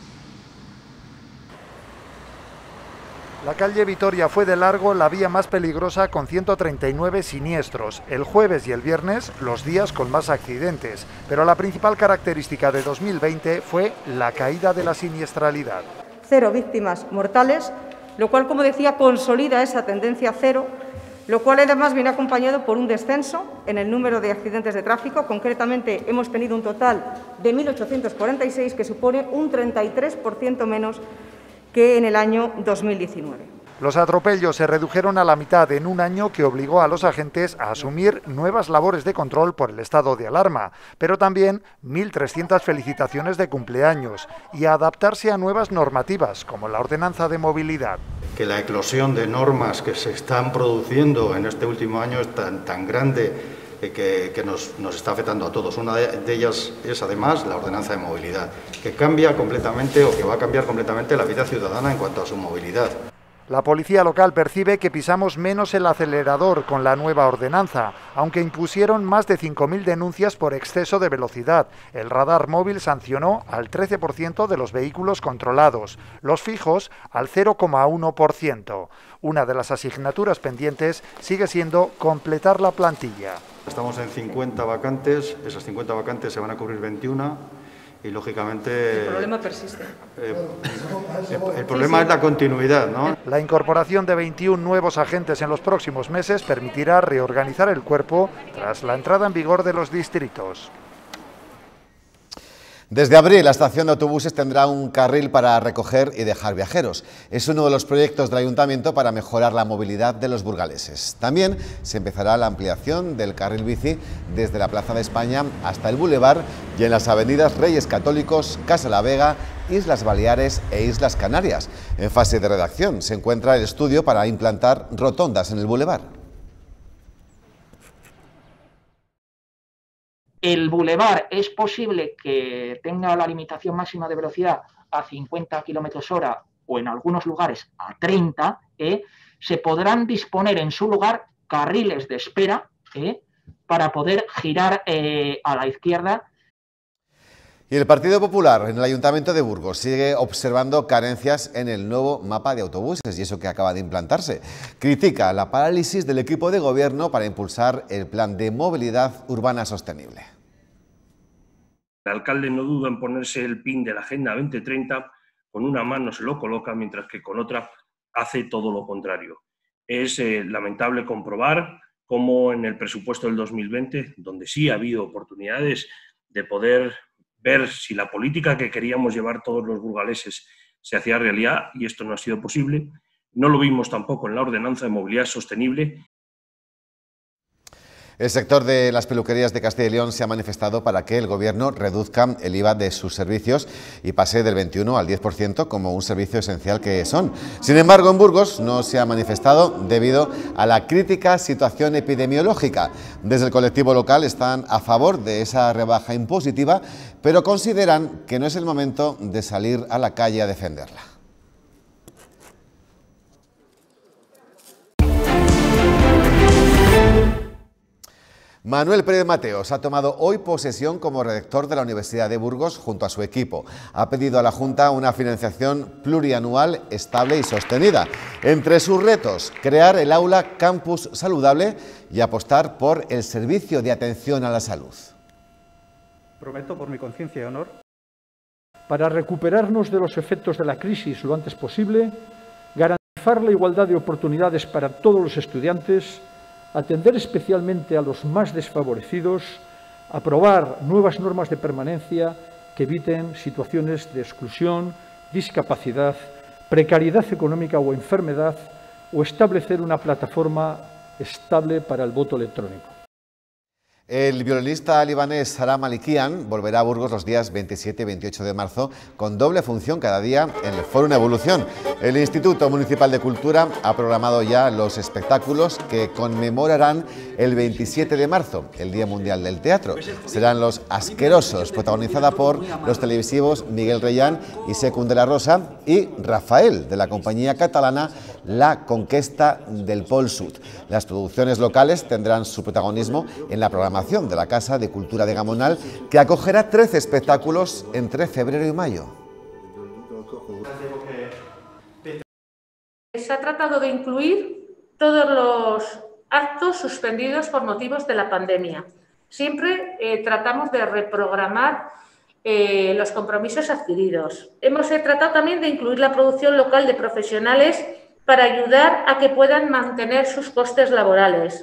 La calle Vitoria fue de largo la vía más peligrosa con 139 siniestros. El jueves y el viernes los días con más accidentes, pero la principal característica de 2020 fue la caída de la siniestralidad. 0 víctimas mortales, lo cual, como decía, consolida esa tendencia cero, lo cual además viene acompañado por un descenso en el número de accidentes de tráfico. Concretamente, hemos tenido un total de 1.846, que supone un 33% menos que en el año 2019. Los atropellos se redujeron a la mitad en un año que obligó a los agentes a asumir nuevas labores de control por el estado de alarma, pero también 1.300 felicitaciones de cumpleaños y a adaptarse a nuevas normativas, como la ordenanza de movilidad. Que la eclosión de normas que se están produciendo en este último año es tan grande que nos está afectando a todos. Una de ellas es además la ordenanza de movilidad, que cambia completamente o que va a cambiar completamente la vida ciudadana en cuanto a su movilidad. La policía local percibe que pisamos menos el acelerador con la nueva ordenanza, aunque impusieron más de 5.000 denuncias por exceso de velocidad. El radar móvil sancionó al 13% de los vehículos controlados, los fijos al 0,1%. Una de las asignaturas pendientes sigue siendo completar la plantilla. Estamos en 50 vacantes, esas 50 vacantes se van a cubrir 21. Y lógicamente el problema persiste. El problema es la continuidad, ¿no? La incorporación de 21 nuevos agentes en los próximos meses permitirá reorganizar el cuerpo tras la entrada en vigor de los distritos. Desde abril, la estación de autobuses tendrá un carril para recoger y dejar viajeros. Es uno de los proyectos del Ayuntamiento para mejorar la movilidad de los burgaleses. También se empezará la ampliación del carril bici desde la Plaza de España hasta el Boulevard y en las avenidas Reyes Católicos, Casa la Vega, Islas Baleares e Islas Canarias. En fase de redacción se encuentra el estudio para implantar rotondas en el Boulevard. El bulevar es posible que tenga la limitación máxima de velocidad a 50 km/h o en algunos lugares a 30, se podrán disponer en su lugar carriles de espera para poder girar a la izquierda. Y el Partido Popular en el Ayuntamiento de Burgos sigue observando carencias en el nuevo mapa de autobuses y eso que acaba de implantarse. Critica la parálisis del equipo de gobierno para impulsar el plan de movilidad urbana sostenible. El alcalde no duda en ponerse el pin de la Agenda 2030, con una mano se lo coloca, mientras que con otra hace todo lo contrario. Es lamentable comprobar cómo en el presupuesto del 2020, donde sí ha habido oportunidades de poder ver si la política que queríamos llevar todos los burgaleses se hacía realidad, y esto no ha sido posible. No lo vimos tampoco en la ordenanza de movilidad sostenible. El sector de las peluquerías de Castilla y León se ha manifestado para que el Gobierno reduzca el IVA de sus servicios y pase del 21 al 10% como un servicio esencial que son. Sin embargo, en Burgos no se ha manifestado debido a la crítica situación epidemiológica. Desde el colectivo local están a favor de esa rebaja impositiva, pero consideran que no es el momento de salir a la calle a defenderla. Manuel Pérez Mateos ha tomado hoy posesión como rector de la Universidad de Burgos junto a su equipo. Ha pedido a la Junta una financiación plurianual estable y sostenida. Entre sus retos, crear el aula Campus Saludable y apostar por el servicio de atención a la salud. Prometo por mi conciencia y honor, para recuperarnos de los efectos de la crisis lo antes posible, garantizar la igualdad de oportunidades para todos los estudiantes, atender especialmente a los más desfavorecidos, aprobar nuevas normas de permanencia que eviten situaciones de exclusión, discapacidad, precariedad económica o enfermedad, o establecer una plataforma estable para el voto electrónico. El violinista libanés Sarah Malikian volverá a Burgos los días 27 y 28 de marzo con doble función cada día en el Fórum Evolución. El Instituto Municipal de Cultura ha programado ya los espectáculos que conmemorarán el 27 de marzo, el Día Mundial del Teatro. Serán Los Asquerosos, protagonizada por los televisivos Miguel Reyán y Secund de la Rosa, y Rafael, de la compañía catalana La Conquesta del Pol Sud. Las producciones locales tendrán su protagonismo en la programación de la Casa de Cultura de Gamonal, que acogerá 13 espectáculos entre febrero y mayo. Se ha tratado de incluir todos los actos suspendidos por motivos de la pandemia. Siempre tratamos de reprogramar los compromisos adquiridos. Hemos tratado también de incluir la producción local de profesionales para ayudar a que puedan mantener sus costes laborales.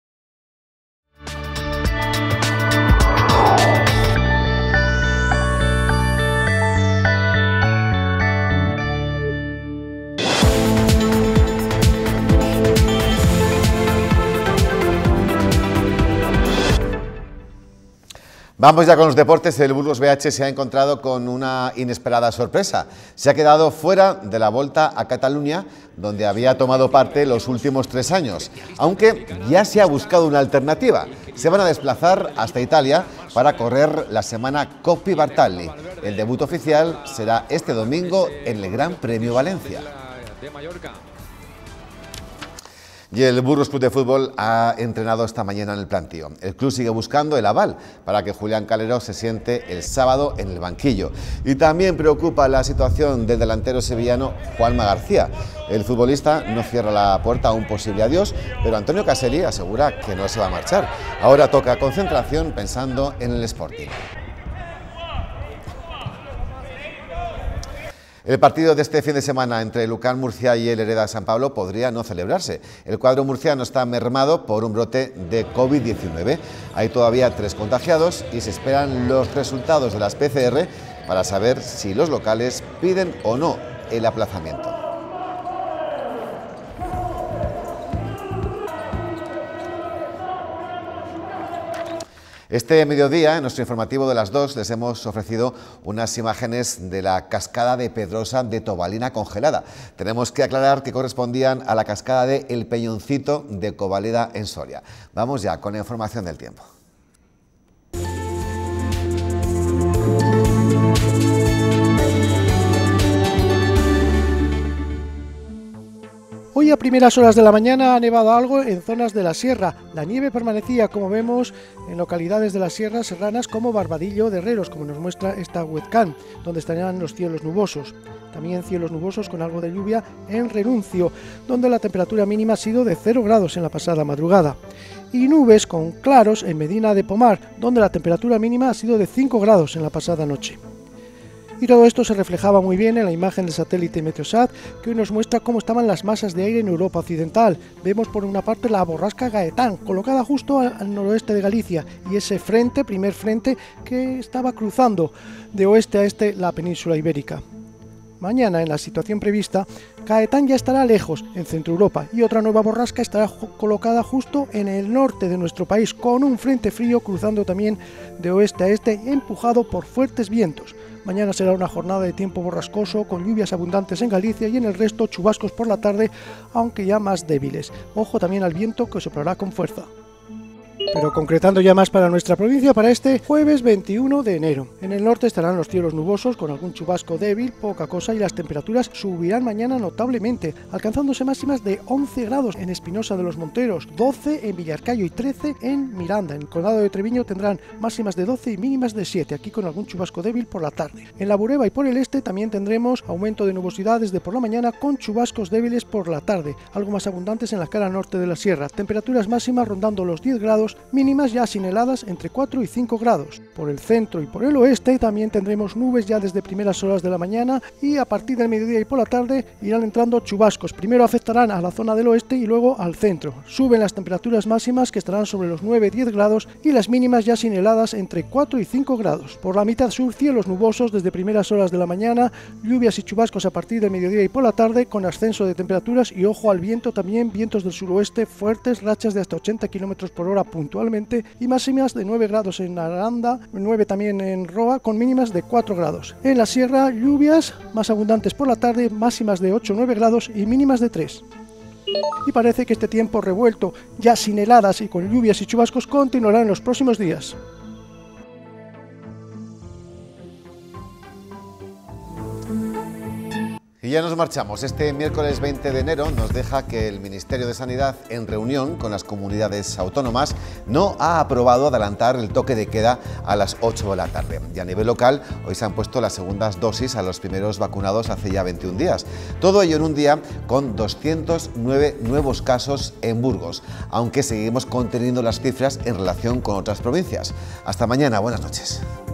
Vamos ya con los deportes. El Burgos BH se ha encontrado con una inesperada sorpresa. Se ha quedado fuera de la Volta a Cataluña, donde había tomado parte los últimos 3 años, aunque ya se ha buscado una alternativa. Se van a desplazar hasta Italia para correr la semana Coppi Bartali. El debut oficial será este domingo en el Gran Premio Valencia. Y el Burgos Club de Fútbol ha entrenado esta mañana en el plantío. El club sigue buscando el aval para que Julián Calero se siente el sábado en el banquillo. Y también preocupa la situación del delantero sevillano Juanma García. El futbolista no cierra la puerta a un posible adiós, pero Antonio Caselli asegura que no se va a marchar. Ahora toca concentración pensando en el Sporting. El partido de este fin de semana entre el UCAM Murcia y el Hereda San Pablo podría no celebrarse. El cuadro murciano está mermado por un brote de COVID-19. Hay todavía 3 contagiados y se esperan los resultados de las PCR para saber si los locales piden o no el aplazamiento. Este mediodía, en nuestro informativo de las 2, les hemos ofrecido unas imágenes de la cascada de Pedrosa de Tobalina congelada. Tenemos que aclarar que correspondían a la cascada de El Peñoncito de Covaleda en Soria. Vamos ya con la información del tiempo. Hoy a primeras horas de la mañana ha nevado algo en zonas de la sierra. La nieve permanecía, como vemos, en localidades de las sierras serranas como Barbadillo de Herreros, como nos muestra esta webcam, donde estarían los cielos nubosos. También cielos nubosos con algo de lluvia en Renuncio, donde la temperatura mínima ha sido de 0 grados en la pasada madrugada. Y nubes con claros en Medina de Pomar, donde la temperatura mínima ha sido de 5 grados en la pasada noche. Y todo esto se reflejaba muy bien en la imagen del satélite Meteosat, que hoy nos muestra cómo estaban las masas de aire en Europa Occidental. Vemos por una parte la borrasca Gaetán, colocada justo al noroeste de Galicia, y ese frente, primer frente, que estaba cruzando de oeste a este la península ibérica. Mañana, en la situación prevista, Gaetán ya estará lejos, en Centro Europa, y otra nueva borrasca estará colocada justo en el norte de nuestro país, con un frente frío cruzando también de oeste a este, empujado por fuertes vientos. Mañana será una jornada de tiempo borrascoso, con lluvias abundantes en Galicia y en el resto chubascos por la tarde, aunque ya más débiles. Ojo también al viento, que soplará con fuerza. Pero concretando ya más para nuestra provincia, para este jueves 21 de enero. En el norte estarán los cielos nubosos con algún chubasco débil, poca cosa, y las temperaturas subirán mañana notablemente, alcanzándose máximas de 11 grados en Espinosa de los Monteros, 12 en Villarcayo y 13 en Miranda. En el condado de Treviño tendrán máximas de 12 y mínimas de 7, aquí con algún chubasco débil por la tarde. En la Bureba y por el este también tendremos aumento de nubosidad desde por la mañana con chubascos débiles por la tarde, algo más abundantes en la cara norte de la sierra. Temperaturas máximas rondando los 10 grados, mínimas ya sin heladas entre 4 y 5 grados. Por el centro y por el oeste también tendremos nubes ya desde primeras horas de la mañana, y a partir del mediodía y por la tarde irán entrando chubascos. Primero afectarán a la zona del oeste y luego al centro. Suben las temperaturas máximas, que estarán sobre los 9-10 grados, y las mínimas ya sin heladas entre 4 y 5 grados. Por la mitad sur, cielos nubosos desde primeras horas de la mañana, lluvias y chubascos a partir del mediodía y por la tarde, con ascenso de temperaturas y ojo al viento, también vientos del suroeste fuertes, rachas de hasta 80 km por hora puntualmente, y máximas de 9 grados en Aranda, 9 también en Roa, con mínimas de 4 grados. En la sierra, lluvias más abundantes por la tarde, máximas de 8-9 grados y mínimas de 3. Y parece que este tiempo revuelto, ya sin heladas y con lluvias y chubascos, continuará en los próximos días. Y ya nos marchamos. Este miércoles 20 de enero nos deja que el Ministerio de Sanidad, en reunión con las comunidades autónomas, no ha aprobado adelantar el toque de queda a las 8 de la tarde. Y a nivel local, hoy se han puesto las segundas dosis a los primeros vacunados hace ya 21 días. Todo ello en un día con 209 nuevos casos en Burgos, aunque seguimos conteniendo las cifras en relación con otras provincias. Hasta mañana, buenas noches.